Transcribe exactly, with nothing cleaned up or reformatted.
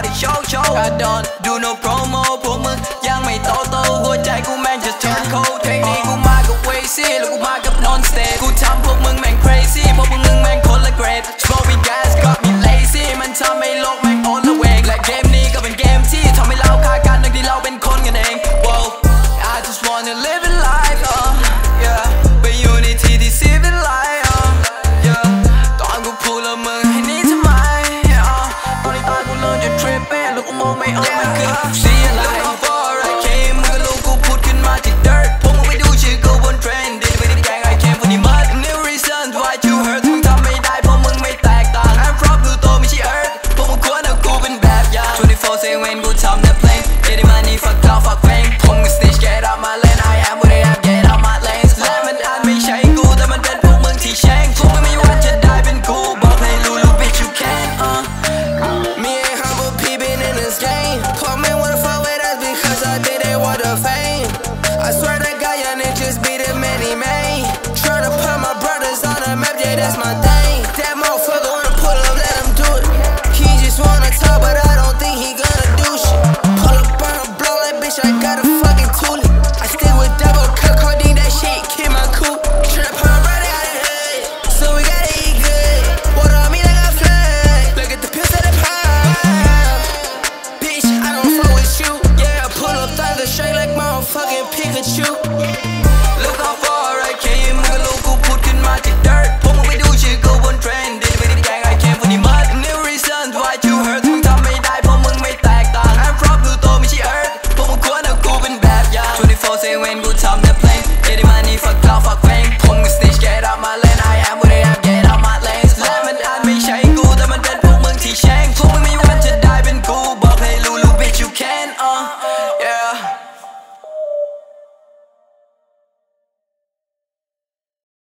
party show show I don't do no promo พวกมึงยังไม่โตโตหัวใจกูแม่ง just turn cold เพลงนี้กูมากับ Wazy แล้วกูมากับ non stay กูทำพวกมึงแม่ง crazy พวกมึงแม่งคนละ grade smoking gas got me lazy มันทำให้โลกแม่งโอนละเวงและเกมนี้ก็เป็นเกมที่ทำให้เราฆ่ากันทั้งที่เราเป็นคนกันเอง Whoa I just wanna live it life uh yeah but unity deceiving life uh yeah ตอนกูพูดแล้วมึงให้นี่ทำไม uh ตอนนี้ตากูเริ่มจะ trip เป้แล้วกูมองไม่ออกมันคือสีอะไร before I came มึงกับลูกกูพูดขึ้นมาจาก dirt พวกมึงไปดูชื่อกูบน trend ดิไม่ได้แกล้ง I came for the mud new reason why you hurt มึงทำไม่ได้เพราะมึงไม่แตกต่าง I'm from Pluto ไม่ใช่ earth พวกมึงควรเอากูเป็นแบบอย่าง twenty-four seven กูทำแต่เพลง getting money fuck out fuck fame พวกมึง snitch get out my lane I am what I am get out my lane และมันอาจไม่ใช่กูแต่มันเป็นพวกมึงที่แช่งพวกมึงไม่ว่าจะได้เป็นกูบอกให้รู้ลูก bitch you can uh Me and humble P been in this game. Poor men wanna fuck with us because I think they want the fame. I swear to